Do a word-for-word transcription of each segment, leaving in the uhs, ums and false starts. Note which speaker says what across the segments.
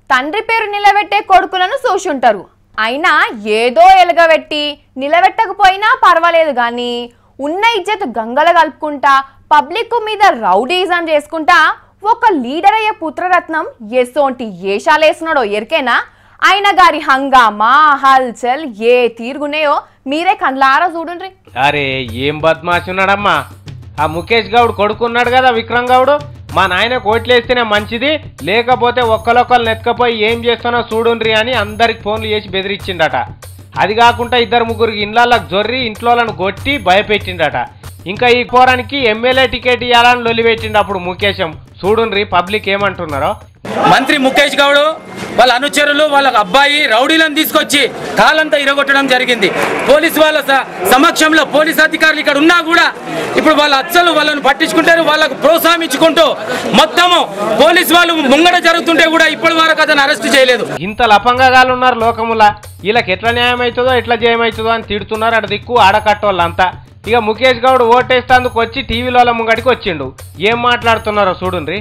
Speaker 1: తండ్రి పేరు నిలబెట్టే కొడుకులను చూసుంటారు. అయినా ఏదో ఎలగబెట్టి నిలబెట్టకపోయినా పర్వాలేదు కానీ ఉన్న ఇజ్జత్ గంగల కలుపుకుంటా పబ్లిక్ మీద రౌడీజం చేసుకుంటా ఒక లీడర్ అయ్యే పుత్రరత్నం ఎసోంటి ఏషాలేసినాడో ఎరికేనా? ఆయన గారి హంగామా హల్చల్ ఏ తీరుగున్నాయో మీరే కండ్లారా చూడండి.
Speaker 2: అరే ఏం బద్మాషి ఉన్నాడమ్మా ఆ ముఖేష్ గౌడ్ కొడుకున్నాడు కదా విక్రమ్ గౌడ్. మా నాయన కోట్లేస్తేనే మంచిది, లేకపోతే ఒక్కలొక్కలు నెత్తుకపోయి ఏం చేస్తానో చూడుండ్రి అని అందరికి ఫోన్లు చేసి బెదిరించిండట. అది కాకుండా ఇద్దరు ముగ్గురికి ఇండ్లకు జొర్రి ఇంట్లోలను కొట్టి భయపెట్టిండట. ఇంకా ఈ పోరానికి ఎమ్మెల్యే టికెట్ ఇవ్వాలని లొల్లిపెట్టిండు అప్పుడు ముఖేశం. చూడుండ్రి పబ్లిక్ ఏమంటున్నారో.
Speaker 3: మంత్రి ముఖేష్ గౌడ్ వాళ్ళ అనుచరులు వాళ్ళ అబ్బాయి రౌడీలను తీసుకొచ్చి కాలంతా ఇరగొట్టడం జరిగింది. పోలీసు వాళ్ళ సమక్షంలో పోలీస్ అధికారులు ఇక్కడ ఉన్నా కూడా ఇప్పుడు వాళ్ళ అచ్చలు వాళ్ళని పట్టించుకుంటారు, వాళ్ళకు ప్రోత్సాహించుకుంటూ మొత్తము పోలీసు వాళ్ళు ముంగడ జరుగుతుంటే కూడా ఇప్పటి వరకు అతను అరెస్ట్ చేయలేదు.
Speaker 2: ఇంత లపంగాలు ఉన్నారు లోకముల, వీళ్ళకి ఎట్లా న్యాయం అవుతుందో ఎట్లా జయమవుతుందో అని తిడుతున్నారు ఆడ దిక్కు ఆడకట్టోళ్ళంతా. ఇక ముఖేష్ గౌడ్ ఓటేస్తందుకు వచ్చి టీవీలో ముంగడికి వచ్చిండు. ఏం మాట్లాడుతున్నారో చూడుండ్రి.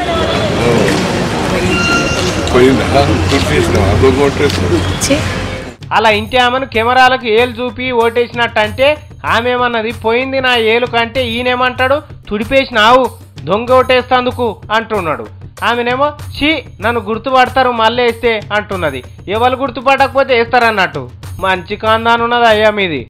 Speaker 2: అలా ఇంటి ఆమెను కెమెరాలకు ఏలు చూపి ఓటేసినట్టు అంటే ఆమె ఏమన్నది పోయింది నా ఏలు కంటే ఈయనేమంటాడు తుడిపేసినావు దొంగ ఓటేస్తందుకు అంటున్నాడు. ఆమెనేమో షీ నన్ను గుర్తుపడతారు మళ్ళీ వేస్తే అంటున్నది. ఎవరు గుర్తుపడకపోతే వేస్తారన్నట్టు. మంచి కాందానున్నది అయ్యా మీది.